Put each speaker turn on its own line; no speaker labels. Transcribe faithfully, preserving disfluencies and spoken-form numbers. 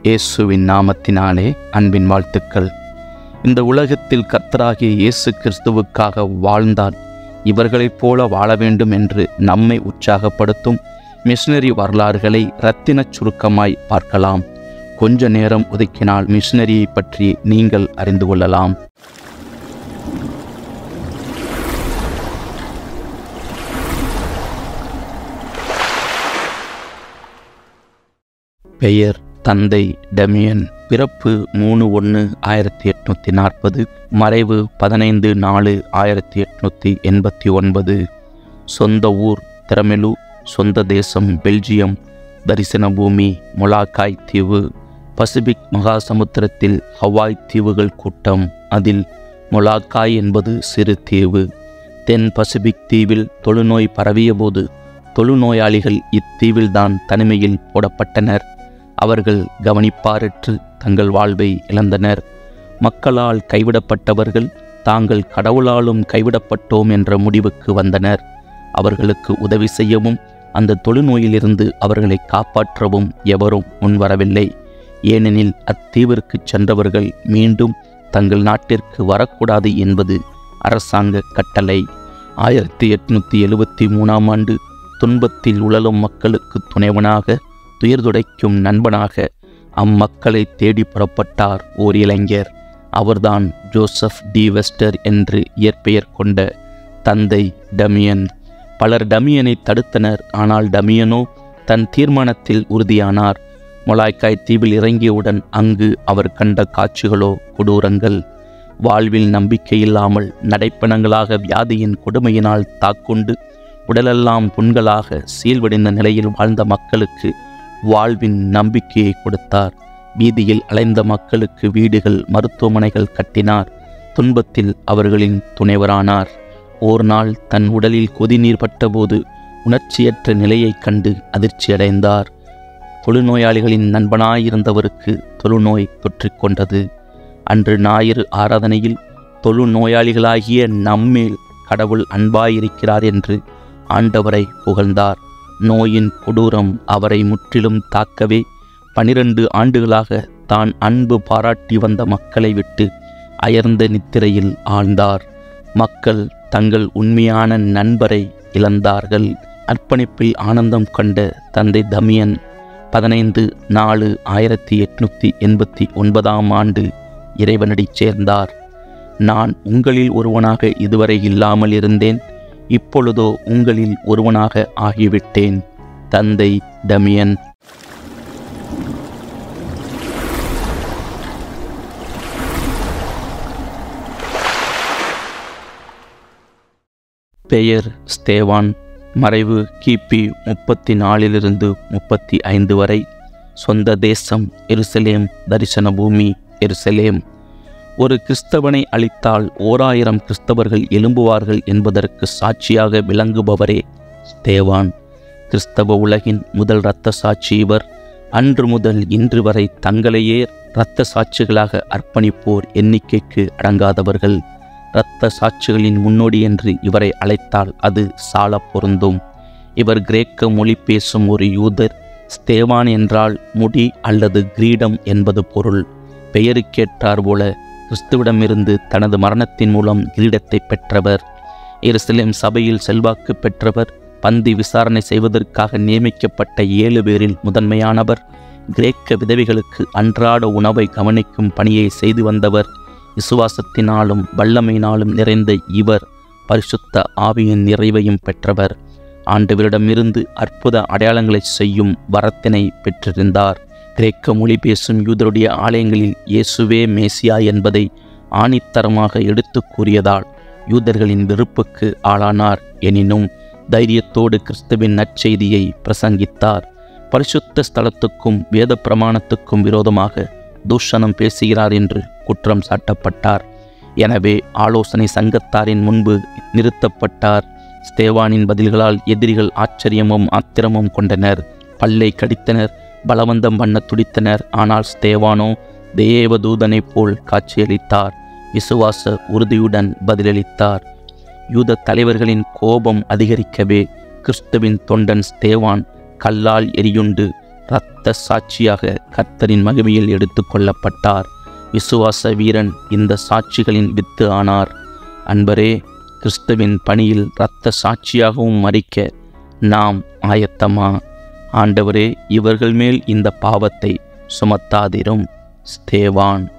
இயேசுவின் நாமத்தினாலே அன்பின் வாழ்த்துக்கள். இந்த உலகத்தில் கர்த்தராகிய இயேசு கிறிஸ்துவுக்காக வாழ்ந்தால் இவர்களைப் போல வாழ வேண்டும் என்று நம்மை உற்சாகப்படுத்தும் மிஷனரி வரலாறுகளை இரத்தினச் சுருக்கமாய் பார்க்கலாம். கொஞ்ச நேரம் ஒதுக்கினால் மிஷனரியை பற்றி நீங்கள் அறிந்து கொள்ளலாம். பெயர் தந்தை டமியன். பிறப்பு மூணு ஒன்று ஆயிரத்தி எட்நூற்றி நாற்பது, மறைவு பதினைந்து நாலு ஆயிரத்தி எட்நூற்றி எண்பத்தி ஒன்பது. சொந்த ஊர் திரமெலு, சொந்த தேசம் பெல்ஜியம், தரிசன பூமி மொலாக்காய் தீவு. பசிபிக் மகாசமுத்திரத்தில் ஹவாய் தீவுகள் கூட்டம், அதில் மொலாக்காய் என்பது சிறு தீவு. தென் பசிபிக் தீவில் தொழுநோய் பரவிய போது தொழுநோயாளிகள் இத்தீவில்தான் தனிமையில் போடப்பட்டனர். அவர்கள் கவனிப்பாரற்று தங்கள் வாழ்வை இழந்தனர். மக்களால் கைவிடப்பட்டவர்கள் தாங்கள் கடவுளாலும் கைவிடப்பட்டோம் என்ற முடிவுக்கு வந்தனர். அவர்களுக்கு உதவி செய்யவும் அந்த தொழுநோயிலிருந்து அவர்களை காப்பாற்றவும் எவரும் முன்வரவில்லை. ஏனெனில் அத்தீவிற்கு சென்றவர்கள் மீண்டும் தங்கள் நாட்டிற்கு வரக்கூடாது என்பது அரசாங்க கட்டளை. ஆயிரத்தி எட்நூற்றி எழுபத்தி மூணாம் ஆண்டு துன்பத்தில் உழலும் மக்களுக்கு துணைவனாக, துயர்துடைக்கும் நண்பனாக அம்மக்களை தேடி புறப்பட்டார் ஓர் இளைஞர். அவர்தான் ஜோசப் டி வெஸ்டர் என்று இயற்பெயர் கொண்ட தந்தை டமியன். பலர் டமியனை தடுத்தனர். ஆனால் டமியனோ தன் தீர்மானத்தில் உறுதியானார். மொலாக்காய் தீவில் இறங்கியவுடன் அங்கு அவர் கண்ட காட்சிகளோ கொடூரங்கள். வாழ்வில் நம்பிக்கையில்லாமல் நடைப்பணங்களாக வியாதியின் கொடுமையினால் தாக்குண்டு உடலெல்லாம் புண்களாக சீல்வடைந்த நிலையில் வாழ்ந்த மக்களுக்கு வாழ்வின் நம்பிக்கையை கொடுத்தார். வீதியில் அலைந்த மக்களுக்கு வீடுகள், மருத்துவமனைகள் கட்டினார். துன்பத்தில் அவர்களின் துணைவரானார். ஓர் நாள் தன் உடலில் கொதிநீர் பட்டபோது உணர்ச்சியற்ற நிலையைக் கண்டு அதிர்ச்சியடைந்தார். தொழுநோயாளிகளின் நண்பனாயிருந்தவருக்கு தொழுநோய் தொற்றிக்கொண்டது. அன்று ஞாயிறு ஆராதனையில் தொழுநோயாளிகளாகிய நம்மேல் கடவுள் அன்பாயிருக்கிறார் என்று ஆண்டவரை புகழ்ந்தார். நோயின் கொடூரம் அவரை முற்றிலும் தாக்கவே பனிரண்டு ஆண்டுகளாக தான் அன்பு பாராட்டி வந்த மக்களை விட்டு அயர்ந்த நித்திரையில் ஆழ்ந்தார். மக்கள் தங்கள் உண்மையான நண்பரை இழந்தார்கள். அர்ப்பணிப்பில் ஆனந்தம் கண்ட தந்தை டமியன் பதினைந்து நாலு ஆயிரத்தி எட்நூற்றி எண்பத்தி ஒன்பதாம் ஆண்டு இறைவனடி சேர்ந்தார். நான் உங்களில் ஒருவனாக இதுவரை இல்லாமல் இருந்தேன், இப்பொழுதோ உங்களில் ஒருவனாக ஆகிவிட்டேன். தந்தை டமியன். பெயர் ஸ்தேவான். மறைவு கிபி முப்பத்தி நாலிலிருந்து முப்பத்தி ஐந்து வரை. சொந்த தேசம் எருசலேம், தரிசன பூமி எருசலேம். ஒரு கிறிஸ்தவனை அழித்தால் ஓராயிரம் கிறிஸ்தவர்கள் எழும்புவார்கள் என்பதற்கு சாட்சியாக விளங்குபவரே ஸ்தேவான். கிறிஸ்தவ உலகின் முதல் இரத்த சாட்சி இவர். அன்று முதல் இன்று வரை தங்களையே இரத்த சாட்சிகளாக அர்ப்பணிப்போர் எண்ணிக்கைக்கு அடங்காதவர்கள். இரத்த சாட்சிகளின் முன்னோடி என்று இவரை அழைத்தால் அது சால பொருந்தும். இவர் கிரேக்க மொழி பேசும் ஒரு யூதர். ஸ்தேவான் என்றால் முடி அல்லது கிரீடம் என்பது பொருள். பெயருக்கேற்றார் போல கிறிஸ்துவிடமிருந்து தனது மரணத்தின் மூலம் கிரீடத்தை பெற்றவர். எருசலேம் சபையில் செல்வாக்கு பெற்றவர். பந்தி விசாரணை செய்வதற்காக நியமிக்கப்பட்ட ஏழு பேரில் முதன்மையானவர். கிரேக்க விதவைகளுக்கு அன்றாட உணவை கவனிக்கும் பணியை செய்து வந்தவர். விசுவாசத்தினாலும் வல்லமையினாலும் நிறைந்த இவர் பரிசுத்த ஆவியின் நிறைவையும் பெற்றவர். ஆண்டவரிடமிருந்து அற்புத அடையாளங்களை செய்யும் வரத்தினை பெற்றிருந்தார். கிரேக்க மொழி பேசும் யூதருடைய ஆலயங்களில் இயேசுவே மேசியா என்பதை ஆணித்தரமாக எடுத்து கூறியதால் யூதர்களின் வெறுப்புக்கு ஆளானார். எனினும் தைரியத்தோடு கிறிஸ்துவின் நற்செய்தியை பிரசங்கித்தார். பரிசுத்த ஸ்தலத்துக்கும் வேத பிரமாணத்துக்கும் விரோதமாக தூஷணம் பேசுகிறார் என்று குற்றம் சாட்டப்பட்டார். எனவே ஆலோசனை சங்கத்தாரின் முன்பு நிறுத்தப்பட்டார். ஸ்தேவானின் பதில்களால் எதிரிகள் ஆச்சரியமும் ஆத்திரமும் கொண்டனர். பல்லை கடித்தனர், பலவந்தம் பண்ண துடித்தனர். ஆனால் ஸ்தேவானோ தேவதூதனைப் போல் காட்சியளித்தார். விசுவாச உறுதியுடன் பதிலளித்தார். யூத தலைவர்களின் கோபம் அதிகரிக்கவே கிறிஸ்துவின் தொண்டன் ஸ்தேவான் கல்லால் எரியுண்டு இரத்த சாட்சியாக கர்த்தரின் மகிமையில் எடுத்து கொள்ளப்பட்டார். விசுவாச வீரன் இந்த சாட்சிகளின் வித்து ஆனார். அன்பரே, கிறிஸ்துவின் பணியில் இரத்த சாட்சியாகவும் மரிக்க நாம் ஆயத்தமா? ஆண்டவரே, இவர்கள் மேல் இந்த பாவத்தை சுமத்தாதிரும். ஸ்தேவான்.